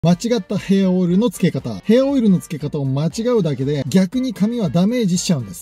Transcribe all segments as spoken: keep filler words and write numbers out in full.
間違ったヘアオイルの付け方。ヘアオイルの付け方を間違うだけで逆に髪はダメージしちゃうんです。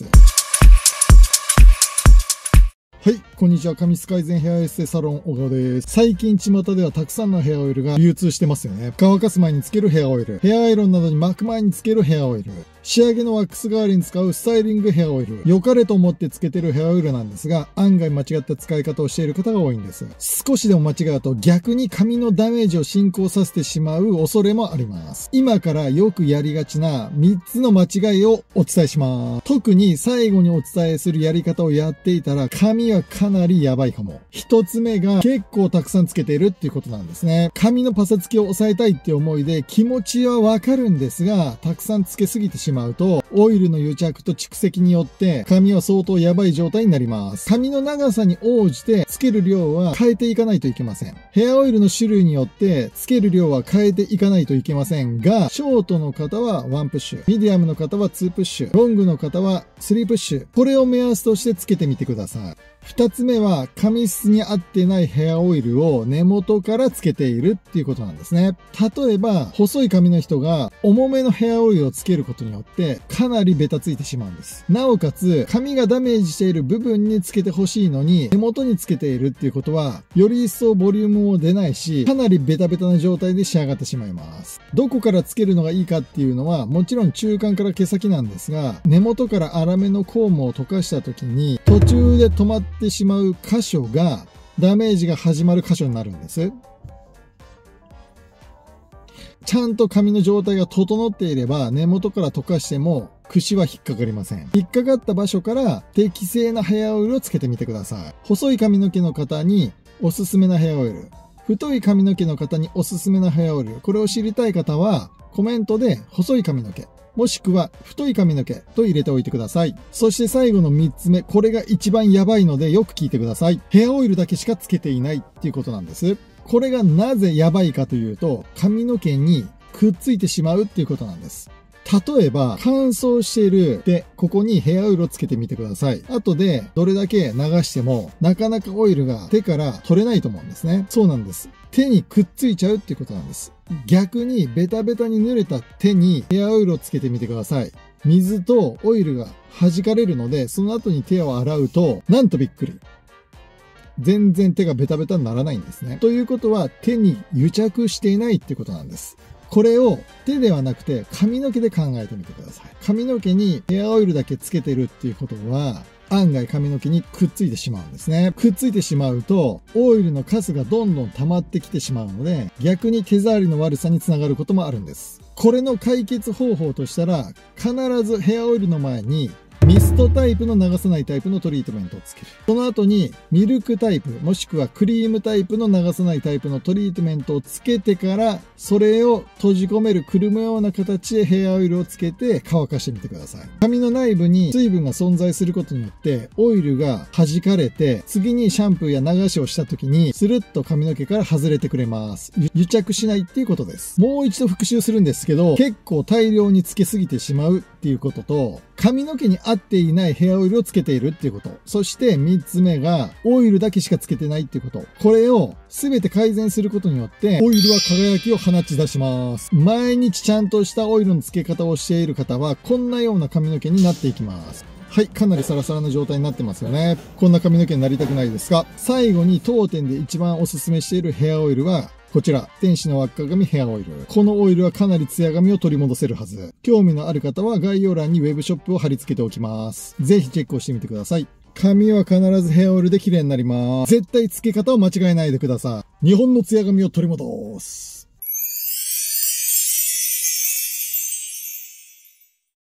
はい、こんにちは。髪質改善ヘアエステサロン小川です。最近巷ではたくさんのヘアオイルが流通してますよね。乾かす前につけるヘアオイル、ヘアアイロンなどに巻く前につけるヘアオイル、仕上げのワックス代わりに使うスタイリングヘアオイル、良かれと思ってつけてるヘアオイルなんですが、案外間違った使い方をしている方が多いんです。少しでも間違うと逆に髪のダメージを進行させてしまう恐れもあります。今からよくやりがちなみっつの間違いをお伝えします。特に最後にお伝えするやり方をやっていたら髪はかなりやばいかも。一つ目が結構たくさんつけているっていうことなんですね。髪のパサつきを抑えたいって思いで気持ちはわかるんですが、たくさんつけすぎてしまうとオイルの癒着と蓄積によって髪は相当やばい状態になります。髪の長さに応じてつける量は変えていかないといけません。ヘアオイルの種類によってつける量は変えていかないといけませんが、ショートの方はワンプッシュ、ミディアムの方はツープッシュ、ロングの方はスリープッシュ。これを目安としてつけてみてください。二つ目は髪質に合ってないヘアオイルを根元からつけているっていうことなんですね。例えば細い髪の人が重めのヘアオイルをつけることによってかなりベタついてしまうんです。なおかつ髪がダメージしている部分につけてほしいのに根元につけているっていうことはより一層ボリュームも出ないし、かなりベタベタな状態で仕上がってしまいます。どこからつけるのがいいかっていうのはもちろん中間から毛先なんですが、根元から粗めのコームを溶かした時に途中で止まってってしまう箇所がダメージが始まる箇所になるんです。ちゃんと髪の状態が整っていれば根元から溶かしても櫛は引っかかりません。引っかかった場所から適正なヘアオイルをつけてみてください。細い髪の毛の方におすすめなヘアオイル、太い髪の毛の方におすすめなヘアオイル、これを知りたい方はコメントで細い髪の毛もしくは太い髪の毛と入れておいてください。そして最後のみっつめ、これが一番やばいのでよく聞いてください。ヘアオイルだけしかつけていないっていうことなんです。これがなぜやばいかというと、髪の毛にくっついてしまうっていうことなんです。例えば乾燥しているで、ここにヘアオイルをつけてみてください。後でどれだけ流してもなかなかオイルが手から取れないと思うんですね。そうなんです。手にくっついちゃうっていうことなんです。逆にベタベタに濡れた手にヘアオイルをつけてみてください。水とオイルが弾かれるので、その後に手を洗うと、なんとびっくり。全然手がベタベタにならないんですね。ということは手に癒着していないっていうことなんです。これを手ではなくて髪の毛で考えてみてください。髪の毛にヘアオイルだけつけてるっていうことは、案外髪の毛にくっついてしまうんですね。くっついてしまうと、オイルのカスがどんどん溜まってきてしまうので、逆に手触りの悪さにつながることもあるんです。これの解決方法としたら、必ずヘアオイルの前にミストタイプの流さないタイプのトリートメントをつける。その後にミルクタイプもしくはクリームタイプの流さないタイプのトリートメントをつけてから、それを閉じ込めるくるむような形でヘアオイルをつけて乾かしてみてください。髪の内部に水分が存在することによってオイルが弾かれて、次にシャンプーや流しをした時にスルッと髪の毛から外れてくれます。癒着しないっていうことです。もう一度復習するんですけど、結構大量につけすぎてしまうっていうことと、髪の毛に合っていないヘアオイルをつけているっていうこと。そしてみっつめがオイルだけしかつけてないっていうこと。これを全て改善することによってオイルは輝きを放ち出します。毎日ちゃんとしたオイルのつけ方をしている方はこんなような髪の毛になっていきます。はい、かなりサラサラな状態になってますよね。こんな髪の毛になりたくないですか？最後に当店で一番おすすめしているヘアオイルはこちら、天使の輪っか髪ヘアオイル。このオイルはかなりツヤ髪を取り戻せるはず。興味のある方は概要欄にウェブショップを貼り付けておきます。ぜひチェックをしてみてください。髪は必ずヘアオイルで綺麗になります。絶対付け方を間違えないでください。日本のツヤ髪を取り戻す。